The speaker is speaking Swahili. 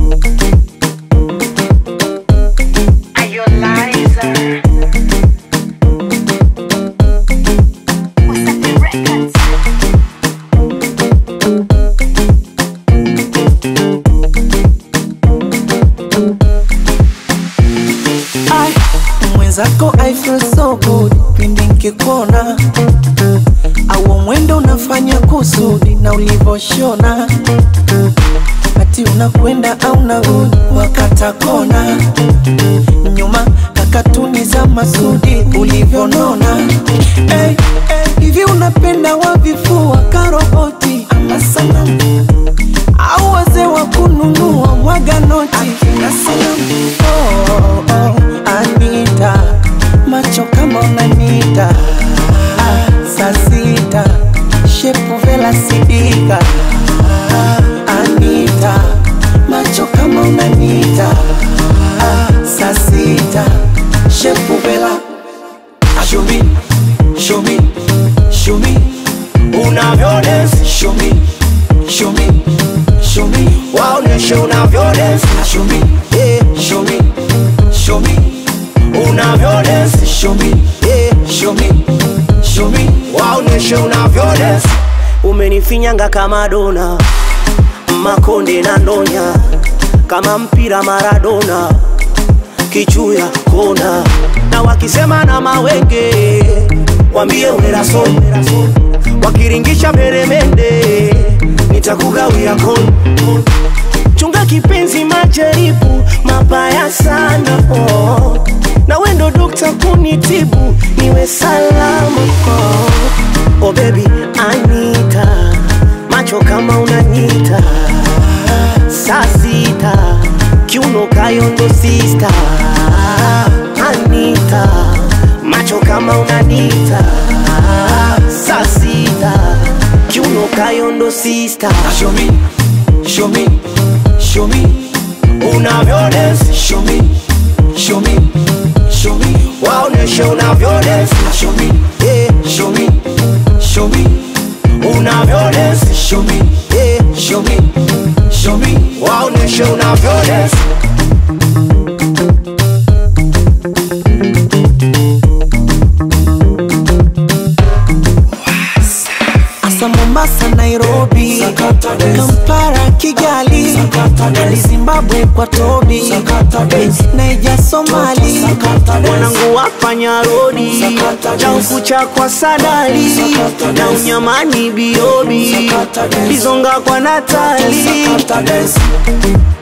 Zako I feel so good pindi nikikuona, au mwendo unafanya kusudi na ulivoshona, ati unakwenda au narudi wakata kona, nyuma kakatuni za Masudi ulivonona. Hey, hivi unapenda wavifua karoboti ama sanamu, au wazee wa kununua mwaga noti akina salamu? Anita, macho kama unanita, saa sita, shepu vela sidika. Anita, macho kama unanita, saa sita, shepu vela. Show me, show me, show me, unavyo dance. Show me, show me, show me, waoneshe unavyo dance. Show me, yeah, show me, show me, unavyo dance. Show me, yeah, show me, show me, waoneshe unavyo dance. Umenifinyanga kama dona, makonde na ndonya, kama mpira Maradona, kichuya kona. Na wakisema na mawenge, wambie uneraso, wakiringisha meremende, nitakugawia kon. Chunga kipenzi majaribu, mabaya sana oh. Na wendo dokta kunitibu, niwe salama oh. Oh baby Anita, macho kama unanita, saa sita, kiuno kayondo sister. Anita, macho kama unanita, saa sita, kiuno kayondo sister. Show me, show me, show me, unavyo dance. Show me, show me, show me, waoneshe unavyo dance. Show me, yeah, show me, show me, unavyo dance. Show me, yeah, show me, show me, waoneshe unavyo dance. Mombasa, Nairobi, Kampala, Kigali, Zimbabwe kwa Tobi, Naija, Somali, wanangu wafanya rodi, na ukucha kwa Sadali, na unyamani Biobi, Bizonga kwa Natali.